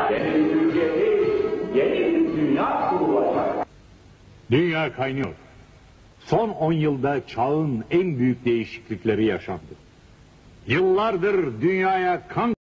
Yeni bir Türkiye değil, yeni bir dünya kurulacak. Dünya kaynıyor. Son 10 yılda çağın en büyük değişiklikleri yaşandı. Yıllardır dünyaya kan